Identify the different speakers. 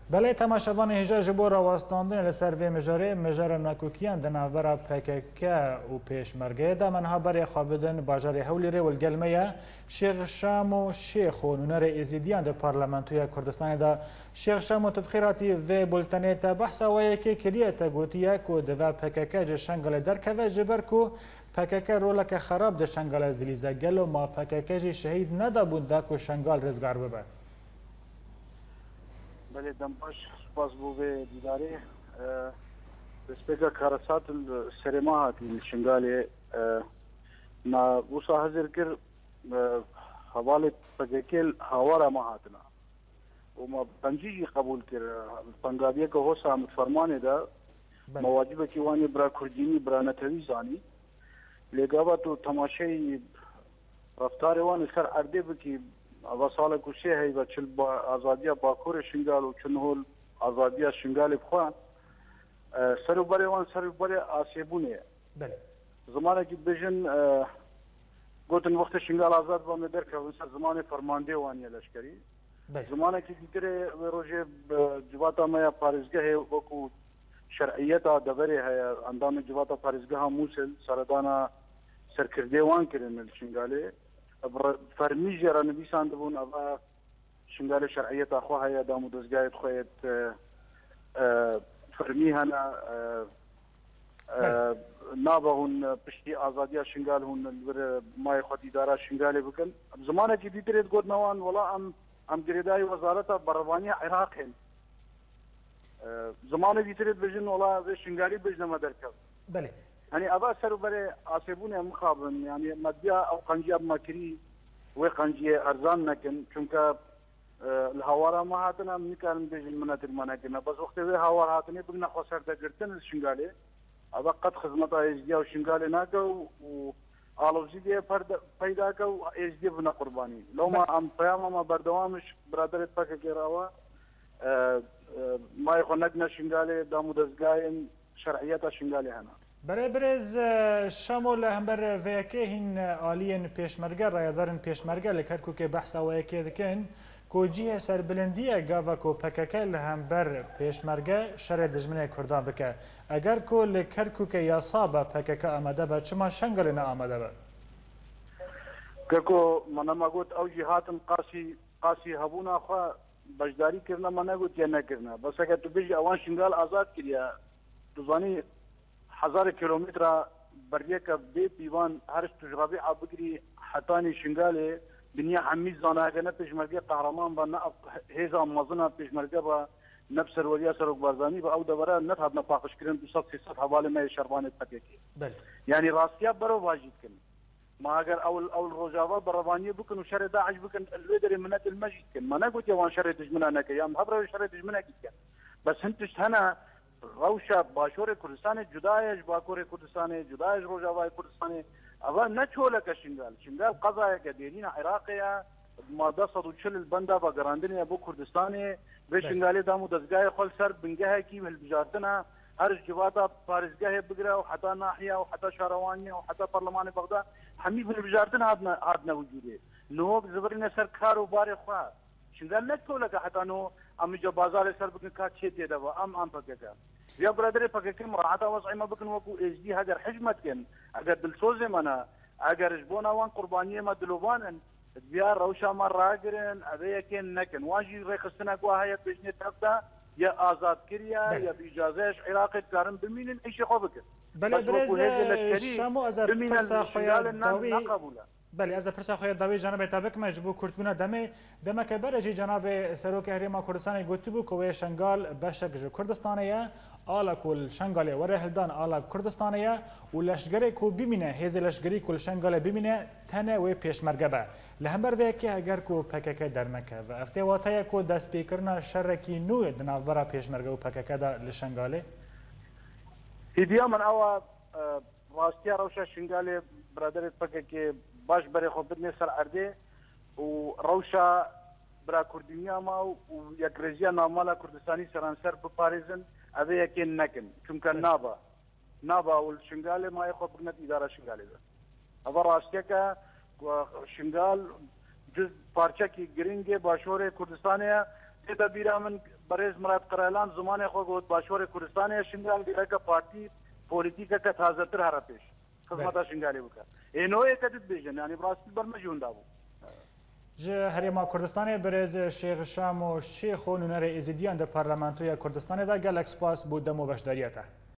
Speaker 1: بله تماشاوان هجا جبو راوستاندن لسر وی مجاره ناکوکیان دنابرا PKK و پیشمرگه دا منها بری خوابدن باجار هولیره والگلمه شیخ شامو شیخ و نونر ازیدیان دا پارلمانتوی کردستان دا شیخ شامو تبخیراتی و بولتنه تا بحثا ویکی کلیه تا گوتیه که دوا PKK جه شنگل درکوه جبر که PKK رولک خراب ده شنگل دلیزه گلو ما PKK جه شهید ندا بود دا که شنگل رزگار ببه.
Speaker 2: بله دمباش سپاس بو به دیداره بسپیکا کارسات السرماهات الشنغالي ما وصا حاضر كر حوالي بجكل حوارا ماهاتنا وما بنجي قبول كر بنغابيه كو هوسا متفرمانه ده مواجبه كيواني برا كرديني برا نتوي زاني لقابتو تماشي رفتار وان سر ارده بكي وصال کوشی هی و چل با آزادی باکور شنگال و چنهول آزادی شنگال بخوان سروبری وان سروبری آسیبونه.
Speaker 1: بله.
Speaker 2: زمانی که بجن گوتن وقت شنگال آزاد با مدر که ونسر زمان فرمانده وانی لشکری.
Speaker 1: بله.
Speaker 2: زمانی که دیگر روزه جواتا مایا پارزگاه وکو شرعیت دبری های اندام جواتا پارزگاه موسل سردانا سرکرده وان کردن شنگاله. فرمی جرا نویسان دبون اوا شنگال شرعیت اخوها یا دامو دزگایت خویت فرمی هنا نابهون پشتی آزادی شنگال هون مای خود اداره شنگال بکن زمانه که دیترید گود نوان ولا ام گریدای وزارت بروانی عراق هن زمانه دیترید بجن ولا شنگالی بجنما درکب.
Speaker 1: بله.
Speaker 2: يعني أبا سروا بري عاصبوني مخابن يعني مديا أو قنجيا بمكري وقنجيا أرزان نكن چونك الهوارا ما هاتنا مكان بيجي منات المناكنا بس وقت ذي هوار هاتني بقنا خسر تقرتن الشنغالي أبا قد خدمتها إزديا وشنغالي ناكو وعالو زيديا فايدا كو إزديا بنا قرباني لو ما أم قيامة ما بردوامش برادرت فاكا كيراوا ما يخو نقنا شنغالي دامو دزقاين شرعيتا شنغالي هنا
Speaker 1: برای برز شامل همبر ویکی هین آلین پیشمرگه رایدارن پیشمرگه لکرکو که بحث ویکی دکن کوجیه سربلندیه گاوا کو PKK همبر پیشمرگه شر دجمنه کردان بکه اگر کو لکرکو که یاسابه PKK آمده با چما شنگل نه آمده با
Speaker 2: كركو منا ما قلت او جهاتم قاسي هبونا خا بجداري كرنا منا قلت يا نكرنا بس اگر تو بيجي اوان شنغال آزاد كريا تزاني 1000 كيلومتر بريك بي بيوان هرش تجربي عبقري حتاني شنغالي دنيا حميد زانا كنا بيشمرقه قهرمان با هيزا مازنا بيشمرقه با نفس الوليا سرق بارزاني با او دبره نتهب نفاقش كرن 200 300 حواله ما شربانه PKK
Speaker 1: بله
Speaker 2: يعني راسيا برو واجد كن ما اگر اول روجاوا بروانيه بكن وشر داعش بكن الودر منات المجد كن ما نقول يا وان شر دجمنا نك يا مخبر شر دجمنا كن بس انتش هنا روشا باشور کردستان جدایش باکور کردستان جدایش روجاوای کردستان اول نچوله که شنگال قضایه که دیرین عراقیه ماده 140 البنده با گراندنی ابو کردستان به شنگالی دامو دزگاه خل سر بنگه کی بالبجارتنا هر جواتا پارزگاه بگره و حتی ناحیه و حتی شهروانی و حتی پارلمان بغداد همي بالبجارتنا عادنا وجوده نوک زبرین سر کار و بار خواه شنگال نچوله که حتی نو ام جو بازار سر بكن كات شيء ده ام PKK يا برادر PKK مراعاه وضعي ما بكن وكو اس دي هذا حجمت كن اگر دلسوز منا اگر جبونا وان قربانيه ما دلوبان ديار روشا مره غرن ابي كن نكن واجي رخصنا كو هي بجنه تبدا يا ازاد كريا يا باجازهش عراق كارن بمين اي شيء خبك
Speaker 1: بله برز شامو ازر پرسا خویا داوی بله از پرسا خویا داوی جناب تابک مجبور کردبونا دم که برجی جناب سروک هریما کردستان گوتبو کوی شنگال بشک جو کردستانیه آلا کل شنگال وره هلدان آلا کردستانیه و لشگری کو ببینه هز لشگری کل شنگال ببینه تنه و پیشمرگه به لهمبر وکی اگر کو PKK درمکه و افته واتای کو دست پیکرنا شرکی نو دنابرا پیشمرگه و PKK دا لشنگاله
Speaker 2: هدیه من اوا راستیا روشا شنگال برادر PKK باش برای خود بدنی سر عرده و روشا برا کردینیا ما و یک رژیا نامالا کردستانی سرانسر بپاریزن اوه یکی نکن چونکه نابا و شنگال ما خود بدنت اداره شنگالی ده اوه راستیا که شنگال جز پارچه کی گرینگ باشور کردستانیه تیتا بیرا من برز مراد قرالان زمان خو گوت باشور کوردستان شنگال دیگه پارتی پولیتیکا که تازه تر هر پیش خدمت شنگالی بکر اینو یکدید بیشن یعنی براستی برمجون دابو
Speaker 1: جه هریما کردستان برز شیخ شام و شیخ و نونر ازیدیان در پارلمانتوی کردستان دا گلک سپاس بود دمو بشداریته